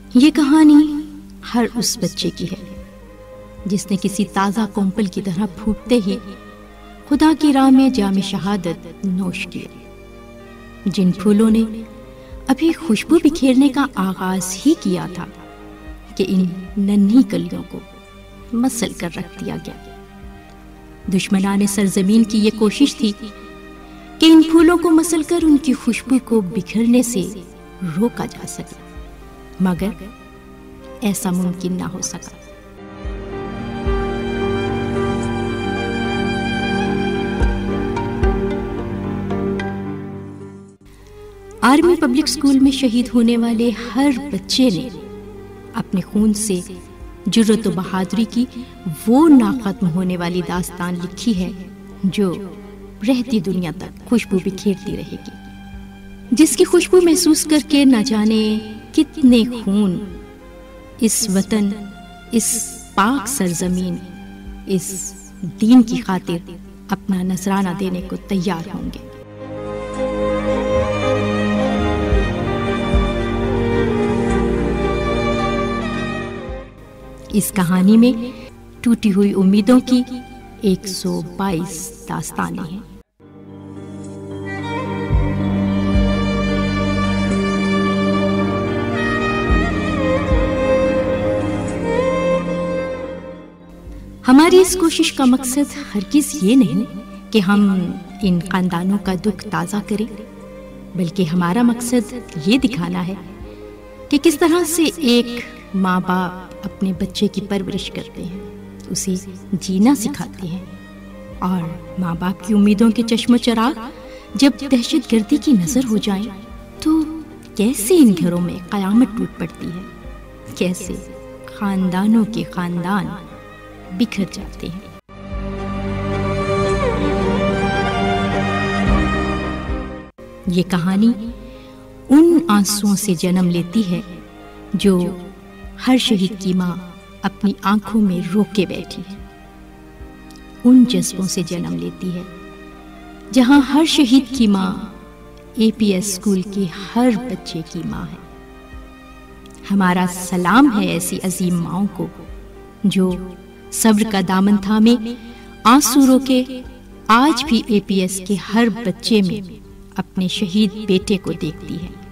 ये कहानी हर उस बच्चे की है जिसने किसी ताज़ा कोंपल की तरह फूटते ही खुदा की राह में जाम शहादत नोश किया। जिन फूलों ने अभी खुशबू बिखेरने का आगाज ही किया था कि इन नन्ही कलियों को मसल कर रख दिया गया। दुश्मनाने सरजमीन की यह कोशिश थी कि इन फूलों को मसल कर उनकी खुशबू को बिखरने से रोका जा सके, मगर ऐसा मुमकिन ना हो सका। आर्मी पब्लिक स्कूल में शहीद होने वाले हर बच्चे ने अपने खून से जुर्रत व बहादुरी की वो नाखत्म होने वाली दास्तान लिखी है जो रहती दुनिया तक खुशबू बिखेरती रहेगी, जिसकी खुशबू महसूस करके न जाने कितने खून इस वतन, इस पाक सरजमीन, इस दीन की खातिर अपना नजराना देने को तैयार होंगे। इस कहानी में टूटी हुई उम्मीदों की 122 दास्तानें हैं। हमारी इस कोशिश का मकसद हरगिज़ ये नहीं कि हम इन खानदानों का दुख ताज़ा करें, बल्कि हमारा मकसद ये दिखाना है कि किस तरह से एक माँ बाप अपने बच्चे की परवरिश करते हैं, उसे जीना सिखाते हैं, और माँ बाप की उम्मीदों के चश्मो चराग जब दहशतगर्दी की नजर हो जाएं, तो कैसे इन घरों में कयामत टूट पड़ती है, कैसे खानदानों के खानदान बिखर जाते हैं। ये कहानी उन आंसुओं से जन्म लेती है जो हर शहीद की माँ अपनी आंखों में रोक के बैठी है, उन जज्बों से जन्म लेती है जहां हर शहीद की माँ एपीएस स्कूल के हर बच्चे की माँ है। हमारा सलाम है ऐसी अजीम माँओं को जो सब्र का दामन थामे आंसू रोके आज भी एपीएस के हर बच्चे में अपने शहीद बेटे को देखती है।